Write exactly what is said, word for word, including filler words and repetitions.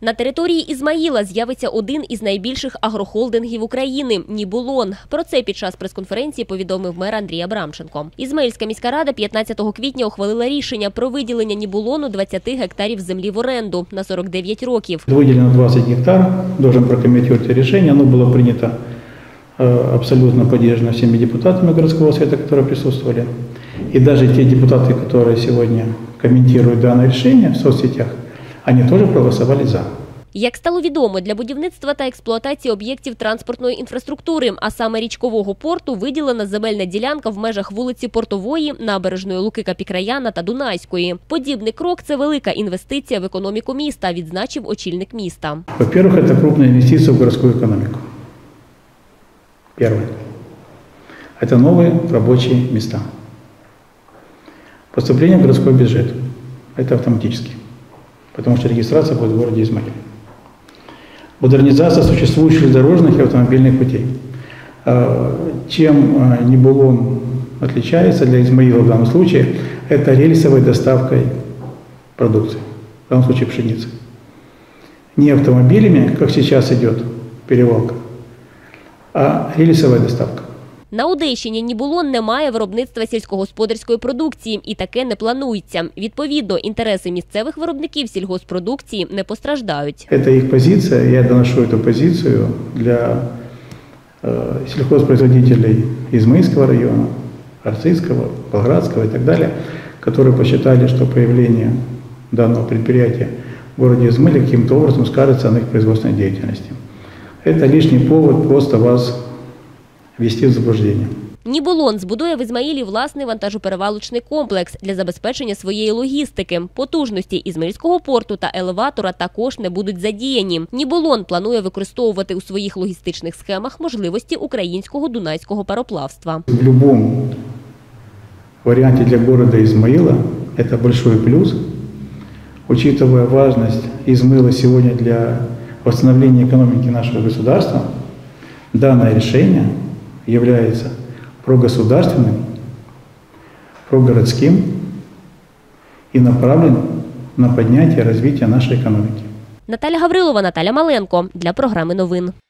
На території Ізмаїла з'явиться один із найбільших агрохолдингів України – «Нібулон». Про це під час прес-конференції повідомив мер Андрій Абрамченко. Ізмаїльська міська рада п'ятнадцятого квітня ухвалила рішення про виділення «Нібулону» двадцять гектарів землі в оренду на сорок дев'ять років. Виділено двадцять гектар, должен прокомментировать решение. Оно было принято абсолютно поддержано всеми депутатами городского совета, которые присутствовали. И даже те депутаты, которые сегодня комментируют данное решение в соцсетях, они тоже проголосовали за. Як стало відомо, для будівництва та експлуатації об'єктів транспортної інфраструктури, а саме річкового порту, виділена земельна ділянка в межах вулиці Портової, Набережної Луки Капікраяна та Дунайської. Подібний крок – це велика інвестиція в економіку міста, відзначив очільник міста. Во-первых, это крупная инвестиция в городскую экономику. Первое. Это новые рабочие места. Поступление в городской бюджет. Это автоматически. Потому что регистрация будет в городе Измаиле. Модернизация существующих дорожных и автомобильных путей. Чем «Нібулон» отличается для Измаила в данном случае, это рельсовой доставкой продукции, в данном случае пшеницы. Не автомобилями, как сейчас идет перевалка, а рельсовая доставка. На Одещині «Нібулон» не має виробництва сільськогосподарської продукції і таке не планується. Відповідно, інтереси місцевих виробників сільгоспродукції не постраждають. Це їх позиція, я доношу цю позицію для э, сельхозпроизводителей Измаильского района, Арцизского, Болградского и так далее, которые посчитали, что появление данного предприятия в городе Измаиле каким-то образом скажется на их производственной деятельности. Это лишний повод просто вас ввести в заблуждение. «Нібулон» збудує в Ізмаїлі власний вантажоперевалочний комплекс для забезпечення своєї логістики. Потужності Ізмаїльського порту та елеватора також не будуть задіяні. «Нібулон» планує використовувати у своїх логістичних схемах можливості українського дунайського пароплавства. В будь-якому варіанті для города Измаила це великий плюс, учитывая важность Измаила сьогодні для восстановления экономики нашего государства. Данное решение является прогосударственным, прогородским и направлен на поднятие и развитие нашей экономики. Наталя Гаврилова, Наталя Маленко для програми новин.